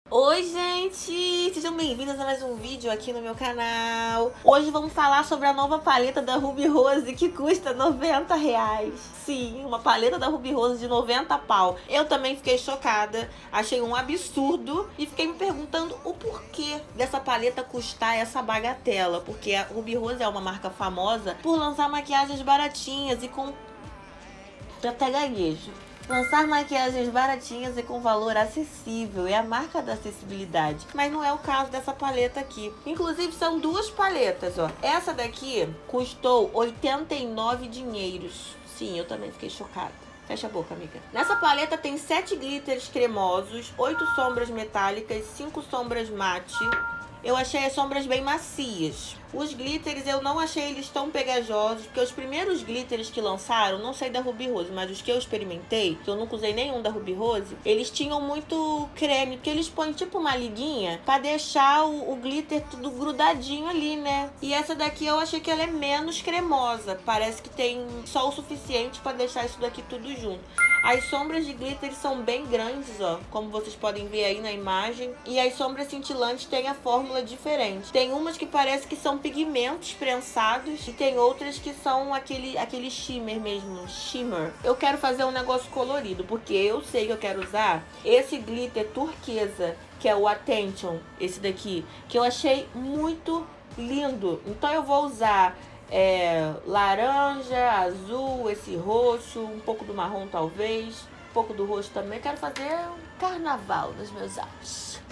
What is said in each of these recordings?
Oi, gente! Sejam bem-vindos a mais um vídeo aqui no meu canal. Hoje vamos falar sobre a nova paleta da Ruby Rose que custa R$90. Sim, uma paleta da Ruby Rose de 90 pau. Eu também fiquei chocada, achei um absurdo e fiquei me perguntando o porquê dessa paleta custar essa bagatela. Porque a Ruby Rose é uma marca famosa por lançar maquiagens baratinhas e com... Eu até gaguejo. Lançar maquiagens baratinhas e com valor acessível, é a marca da acessibilidade. Mas não é o caso dessa paleta aqui. Inclusive são duas paletas, ó. Essa daqui custou 89 dinheiros. Sim, eu também fiquei chocada. Fecha a boca, amiga. Nessa paleta tem 7 glitters cremosos, 8 sombras metálicas, 5 sombras mate. Eu achei as sombras bem macias. Os glitters eu não achei eles tão pegajosos, porque os primeiros glitters que lançaram, não sei da Ruby Rose, mas os que eu experimentei, que eu nunca usei nenhum da Ruby Rose, eles tinham muito creme, porque eles põem tipo uma liguinha pra deixar o glitter tudo grudadinho ali, né? E essa daqui eu achei que ela é menos cremosa, parece que tem só o suficiente pra deixar isso daqui tudo junto. As sombras de glitter são bem grandes, ó, como vocês podem ver aí na imagem. E as sombras cintilantes têm a fórmula diferente. Tem umas que parece que são pigmentos prensados e tem outras que são aquele shimmer mesmo, shimmer. Eu quero fazer um negócio colorido, porque eu sei que eu quero usar esse glitter turquesa, que é o Attention, esse daqui, que eu achei muito lindo. Então eu vou usar... laranja, azul, esse roxo, um pouco do marrom talvez, um pouco do roxo também. Quero fazer um carnaval nos meus olhos.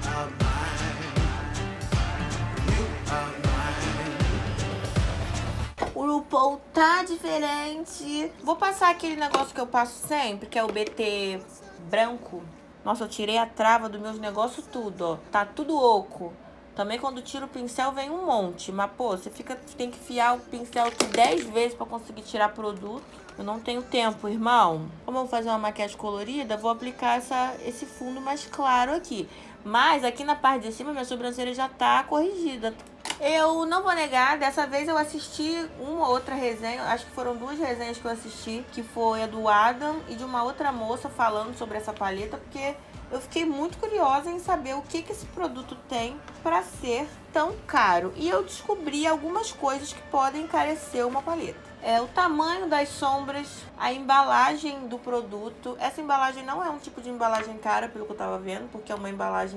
O RuPaul tá diferente. Vou passar aquele negócio que eu passo sempre, que é o BT branco. Nossa, eu tirei a trava dos meus negócios tudo, ó. Tá tudo oco. Também quando tira o pincel vem um monte, mas pô, você tem que enfiar o pincel aqui 10 vezes pra conseguir tirar produto. Eu não tenho tempo, irmão. Como eu vou fazer uma maquiagem colorida, vou aplicar esse fundo mais claro aqui. Mas aqui na parte de cima minha sobrancelha já tá corrigida. Eu não vou negar, dessa vez eu assisti uma outra resenha, acho que foram 2 resenhas que eu assisti, que foi a do Adam e de uma outra moça falando sobre essa paleta, porque... eu fiquei muito curiosa em saber o que esse produto tem para ser tão caro. E eu descobri algumas coisas que podem encarecer uma paleta. O tamanho das sombras, a embalagem do produto. Essa embalagem não é um tipo de embalagem cara, pelo que eu tava vendo, porque é uma embalagem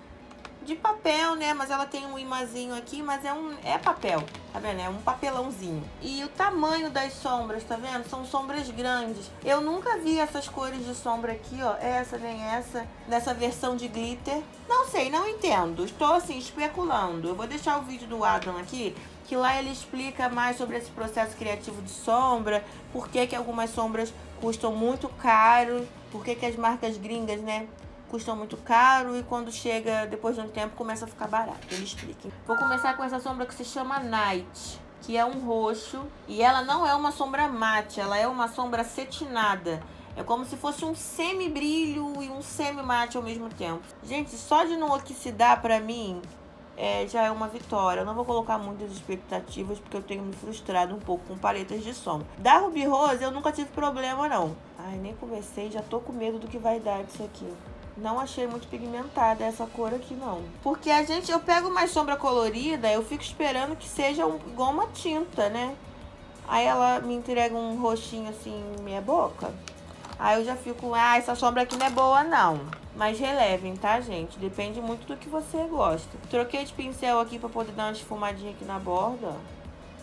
de papel, né? Mas ela tem um imazinho aqui, mas é papel, tá vendo? É um papelãozinho. E o tamanho das sombras, tá vendo? São sombras grandes. Eu nunca vi essas cores de sombra aqui, ó. Essa nem essa, nessa versão de glitter. Não sei, não entendo. Estou, assim, especulando. Eu vou deixar o vídeo do Adam aqui, que lá ele explica mais sobre esse processo criativo de sombra, por que algumas sombras custam muito caro, por que as marcas gringas, né, custam muito caro e quando chega, depois de um tempo, começa a ficar barato. Ele explica. Vou começar com essa sombra que se chama Night, que é um roxo. E ela não é uma sombra mate, ela é uma sombra cetinada. É como se fosse um semi-brilho e um semi-mate ao mesmo tempo. Gente, só de não oxidar pra mim, já é uma vitória. Eu não vou colocar muitas expectativas, porque eu tenho me frustrado um pouco com paletas de sombra. Da Ruby Rose, eu nunca tive problema, não. Ai, nem comecei, já tô com medo do que vai dar disso aqui. Não achei muito pigmentada essa cor aqui, não. Porque eu pego uma sombra colorida, eu fico esperando que seja igual uma tinta, né? Aí ela me entrega um roxinho assim, meia boca. Aí eu já fico, essa sombra aqui não é boa, não. Mas relevem, tá, gente? Depende muito do que você gosta. Troquei de pincel aqui pra poder dar uma esfumadinha aqui na borda, ó.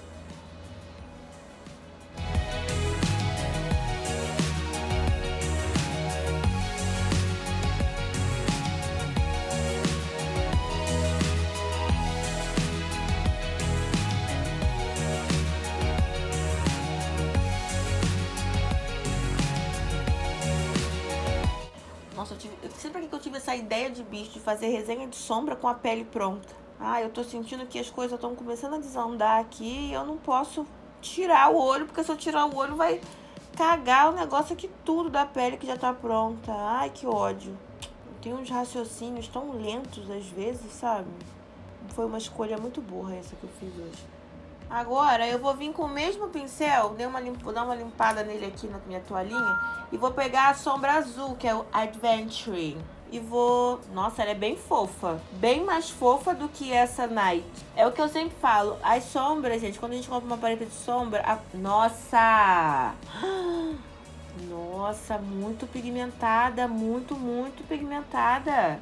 Nossa, eu sempre que eu tive essa ideia de bicho, de fazer resenha de sombra com a pele pronta. Eu tô sentindo que as coisas estão começando a desandar aqui e eu não posso tirar o olho, porque se eu tirar o olho vai cagar o negócio aqui tudo da pele que já tá pronta. Ai, que ódio. Tem uns raciocínios tão lentos às vezes, sabe? Foi uma escolha muito burra essa que eu fiz hoje. Agora eu vou vir com o mesmo pincel, vou dar uma limpada nele aqui na minha toalhinha e vou pegar a sombra azul, que é o Adventure. e vou... Nossa, ela é bem fofa. Bem mais fofa do que essa Night. É o que eu sempre falo. As sombras, gente, quando a gente compra uma paleta de sombra... Nossa! Nossa, muito pigmentada. Muito, muito pigmentada.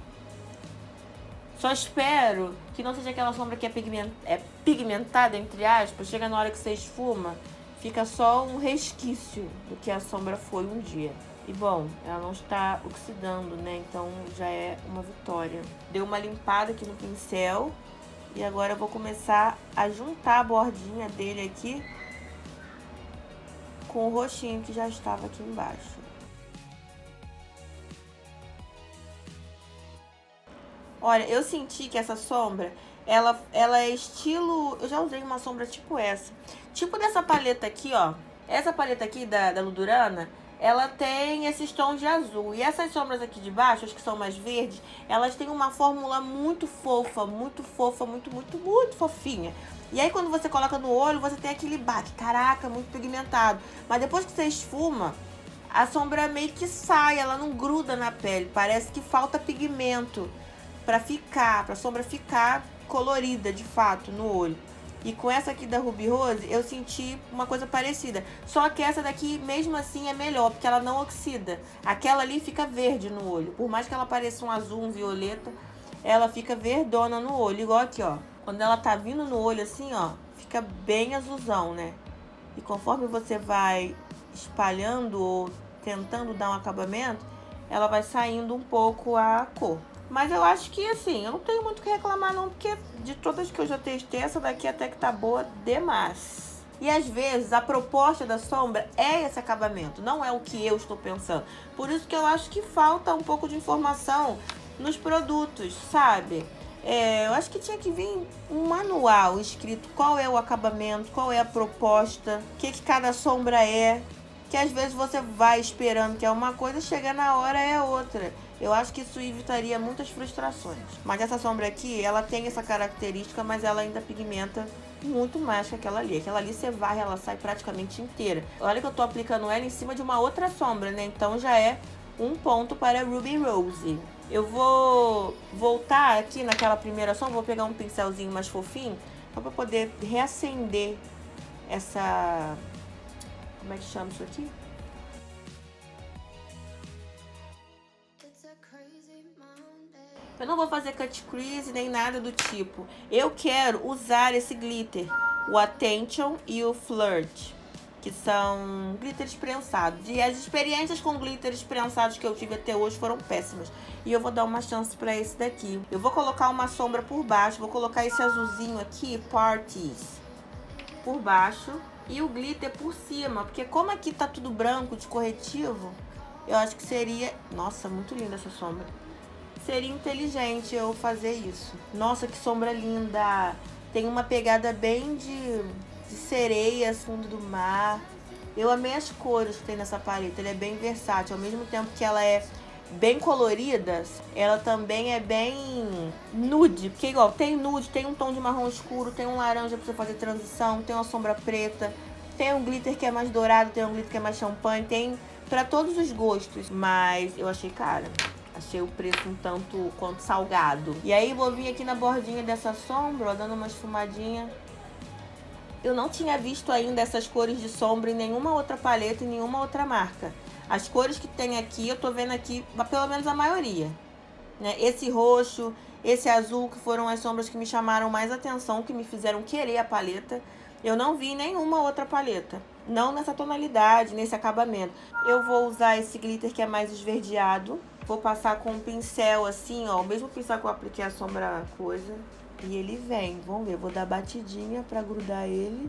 Só espero que não seja aquela sombra que é pigmentada, entre aspas. Chega na hora que você esfuma, fica só um resquício do que a sombra foi um dia. E bom, ela não está oxidando, né? Então já é uma vitória. Dei uma limpada aqui no pincel. E agora eu vou começar a juntar a bordinha dele aqui com o roxinho que já estava aqui embaixo. Olha, eu senti que essa sombra, ela é estilo... Eu já usei uma sombra tipo essa. Tipo dessa paleta aqui, ó. Essa paleta aqui da Ludurana, ela tem esses tons de azul. E essas sombras aqui de baixo, as que são mais verdes, elas têm uma fórmula muito fofa, muito fofinha. E aí quando você coloca no olho, você tem aquele baque. Caraca, muito pigmentado. Mas depois que você esfuma, a sombra meio que sai, ela não gruda na pele. Parece que falta pigmento pra sombra ficar colorida, de fato, no olho. E com essa aqui da Ruby Rose, eu senti uma coisa parecida. Só que essa daqui, mesmo assim, é melhor, porque ela não oxida. Aquela ali fica verde no olho. Por mais que ela pareça um azul, um violeta, ela fica verdona no olho. Igual aqui, ó. Quando ela tá vindo no olho assim, ó, fica bem azulzão, né? E conforme você vai espalhando ou tentando dar um acabamento, ela vai saindo um pouco a cor. Mas eu acho que, assim, eu não tenho muito o que reclamar não, porque de todas que eu já testei, essa daqui até que tá boa demais. E às vezes a proposta da sombra é esse acabamento, não é o que eu estou pensando. Por isso que eu acho que falta um pouco de informação nos produtos, sabe? Eu acho que tinha que vir um manual escrito qual é o acabamento, qual é a proposta, o que cada sombra é. Que às vezes você vai esperando que é uma coisa, chega na hora é outra. Eu acho que isso evitaria muitas frustrações. Mas essa sombra aqui, ela tem essa característica, mas ela ainda pigmenta muito mais que aquela ali. Aquela ali você varre, ela sai praticamente inteira. Olha que eu tô aplicando ela em cima de uma outra sombra, né? Então já é um ponto para Ruby Rose. Eu vou voltar aqui naquela primeira sombra, vou pegar um pincelzinho mais fofinho, só pra poder reacender essa... Como é que chama isso aqui? Eu não vou fazer cut crease nem nada do tipo. Eu quero usar esse glitter, o Attention e o Flirt, que são glitters prensados. E as experiências com glitters prensados que eu tive até hoje foram péssimas. E eu vou dar uma chance pra esse daqui. Eu vou colocar uma sombra por baixo, vou colocar esse azulzinho aqui, Parties, por baixo. E o glitter por cima, porque como aqui tá tudo branco de corretivo, eu acho que seria... Nossa, muito linda essa sombra. Seria inteligente eu fazer isso. Nossa, que sombra linda! Tem uma pegada bem de sereia, fundo do mar. Eu amei as cores que tem nessa paleta, ela é bem versátil. Ao mesmo tempo que ela é bem colorida, ela também é bem nude. Porque igual, tem nude, tem um tom de marrom escuro, tem um laranja pra você fazer transição, tem uma sombra preta, tem um glitter que é mais dourado, tem um glitter que é mais champanhe, tem pra todos os gostos. Mas eu achei cara. Achei o preço um tanto quanto salgado. E aí vou vir aqui na bordinha dessa sombra, ó, dando uma esfumadinha. Eu não tinha visto ainda essas cores de sombra em nenhuma outra paleta, em nenhuma outra marca. As cores que tem aqui, eu tô vendo aqui, pelo menos a maioria, né? Esse roxo, esse azul, que foram as sombras que me chamaram mais atenção, que me fizeram querer a paleta. Eu não vi nenhuma outra paleta. Não nessa tonalidade, nesse acabamento. Eu vou usar esse glitter que é mais esverdeado. Vou passar com um pincel assim, ó. O mesmo pincel que eu apliquei a sombra coisa. E ele vem. Vamos ver. Vou dar batidinha pra grudar ele.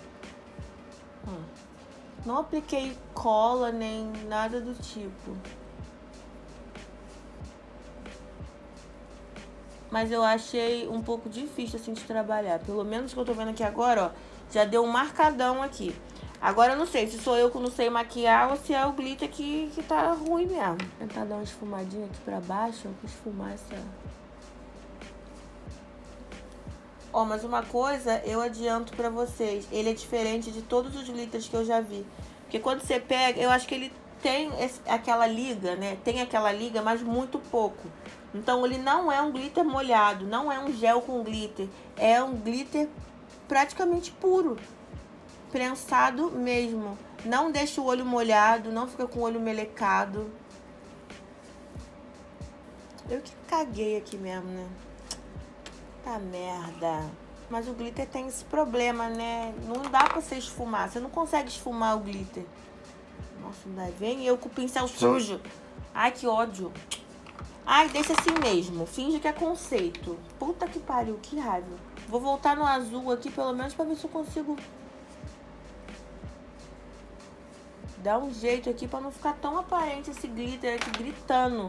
Não apliquei cola nem nada do tipo. Mas eu achei um pouco difícil assim de trabalhar. Pelo menos que eu tô vendo aqui agora, ó. Já deu um marcadão aqui. Agora eu não sei se sou eu que não sei maquiar ou se é o glitter que tá ruim mesmo. Vou tentar dar uma esfumadinha aqui pra baixo. Vou esfumar essa... Ó, mas uma coisa eu adianto pra vocês. Ele é diferente de todos os glitters que eu já vi. Porque quando você pega, eu acho que ele tem aquela liga, né? Tem aquela liga, mas muito pouco. Então ele não é um glitter molhado, não é um gel com glitter. É um glitter praticamente puro. Prensado mesmo. Não deixa o olho molhado, não fica com o olho melecado. Eu que caguei aqui mesmo, né? Tá merda. Mas o glitter tem esse problema, né? Não dá pra você esfumar. Você não consegue esfumar o glitter. Nossa, não dá. Vem eu com o pincel sujo. Ai, que ódio. Ai, deixa assim mesmo. Finge que é conceito. Puta que pariu, que raiva. Vou voltar no azul aqui, pelo menos, pra ver se eu consigo dar um jeito aqui pra não ficar tão aparente esse glitter aqui gritando.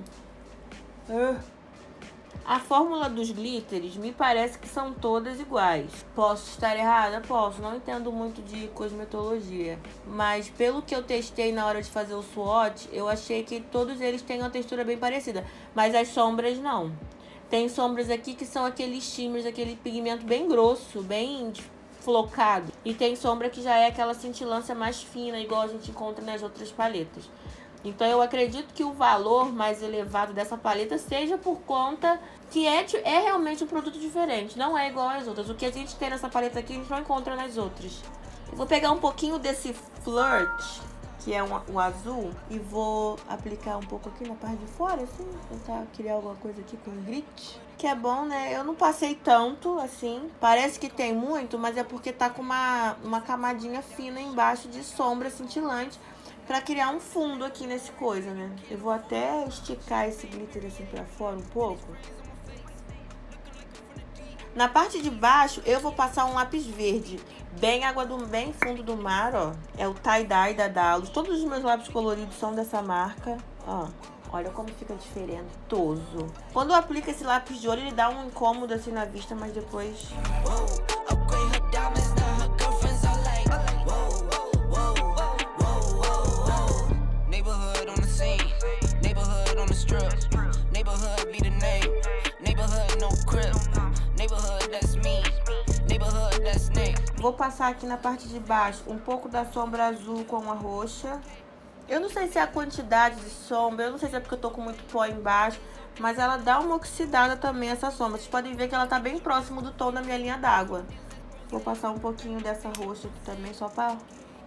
A fórmula dos glitters me parece que são todas iguais. Posso estar errada? Posso. Não entendo muito de cosmetologia. Mas pelo que eu testei na hora de fazer o swatch, eu achei que todos eles têm uma textura bem parecida. Mas as sombras não. Tem sombras aqui que são aqueles shimmers, aquele pigmento bem grosso, bem flocado. E tem sombra que já é aquela cintilância mais fina, igual a gente encontra nas outras paletas. Então eu acredito que o valor mais elevado dessa paleta seja por conta que é realmente um produto diferente. Não é igual às outras. O que a gente tem nessa paleta aqui, a gente não encontra nas outras. Eu vou pegar um pouquinho desse Flirt, que é um azul, e vou aplicar um pouco aqui na parte de fora, assim. Tentar criar alguma coisa aqui com grit. Que é bom, né? Eu não passei tanto, assim. Parece que tem muito, mas é porque tá com uma camadinha fina embaixo de sombra cintilante. Pra criar um fundo aqui nesse coisa, né? Eu vou até esticar esse glitter assim pra fora um pouco. Na parte de baixo, eu vou passar um lápis verde. Bem bem fundo do mar, ó. É o tie-dye da Dallos. Todos os meus lápis coloridos são dessa marca, ó. Olha como fica diferentoso. Quando eu aplico esse lápis de olho, ele dá um incômodo assim na vista, mas depois... Vou passar aqui na parte de baixo um pouco da sombra azul com a roxa. Eu não sei se é a quantidade de sombra, eu não sei se é porque eu tô com muito pó embaixo, mas ela dá uma oxidada também, essa sombra. Vocês podem ver que ela tá bem próximo do tom da minha linha d'água. Vou passar um pouquinho dessa roxa aqui também, só pra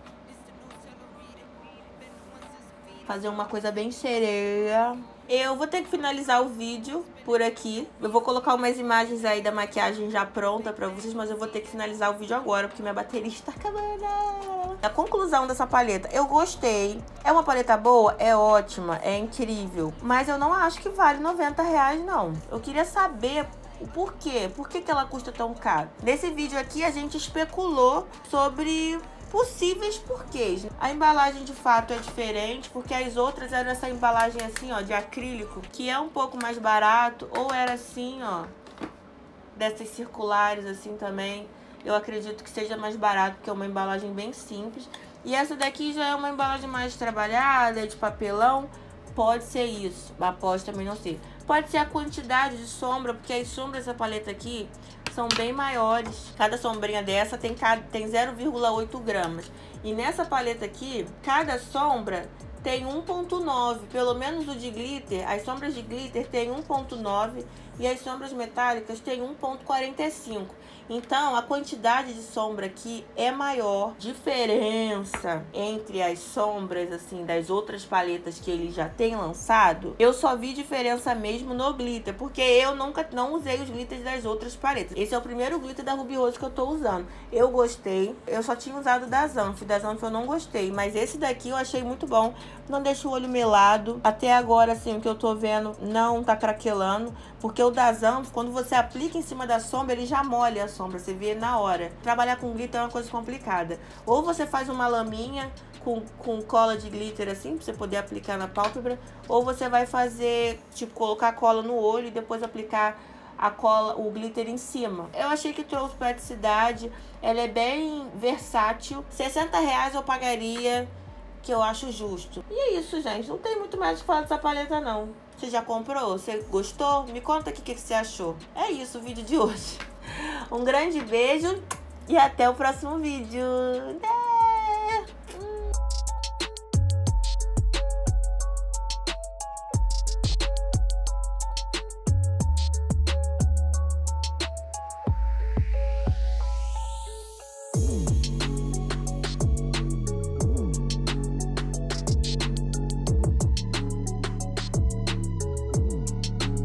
fazer uma coisa bem sereia. Eu vou ter que finalizar o vídeo por aqui. Eu vou colocar umas imagens aí da maquiagem já pronta pra vocês, mas eu vou ter que finalizar o vídeo agora, porque minha bateria está acabando. A conclusão dessa paleta, eu gostei. É uma paleta boa? É ótima, é incrível. Mas eu não acho que vale R$90, não. Eu queria saber o porquê. Por que ela custa tão caro? Nesse vídeo aqui, a gente especulou sobre possíveis porquês. A embalagem de fato é diferente, porque as outras eram essa embalagem assim, ó, de acrílico, que é um pouco mais barato, ou era assim, ó, dessas circulares assim também. Eu acredito que seja mais barato, porque é uma embalagem bem simples. E essa daqui já é uma embalagem mais trabalhada, de papelão. Pode ser isso, após também não sei. Pode ser a quantidade de sombra, porque as sombras dessa paleta aqui são bem maiores. Cada sombrinha dessa tem 0,8 gramas. E nessa paleta aqui, cada sombra tem 1,9. Pelo menos o de glitter, as sombras de glitter tem 1,9 e as sombras metálicas tem 1,45. Então, a quantidade de sombra aqui é maior. Diferença entre as sombras, assim, das outras paletas que ele já tem lançado, eu só vi diferença mesmo no glitter, porque eu não usei os glitters das outras paletas. Esse é o primeiro glitter da Ruby Rose que eu tô usando. Eu gostei. Eu só tinha usado da Zanf. Da Zanf eu não gostei, mas esse daqui eu achei muito bom. Não deixa o olho melado. Até agora, assim, o que eu tô vendo não tá craquelando, porque o da Zanf, quando você aplica em cima da sombra, ele já molha a sombra, você vê na hora. Trabalhar com glitter é uma coisa complicada. Ou você faz uma laminha com cola de glitter assim, pra você poder aplicar na pálpebra, ou você vai fazer, tipo, colocar cola no olho e depois aplicar a cola, o glitter em cima. Eu achei que trouxe praticidade, ela é bem versátil. R$60 eu pagaria, que eu acho justo. E é isso, gente. Não tem muito mais o que falar dessa paleta, não. Você já comprou? Você gostou? Me conta aqui o que você achou. É isso o vídeo de hoje. Um grande beijo e até o próximo vídeo.